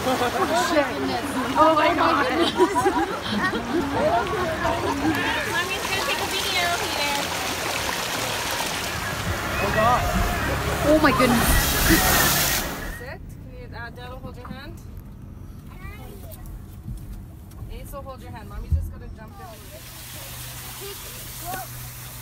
Oh my god. Mommy's gonna take a video here. Oh god. Oh my goodness. Sit. Can you, Dad will hold your hand. Ace will hold your hand. Mommy's just gonna jump in.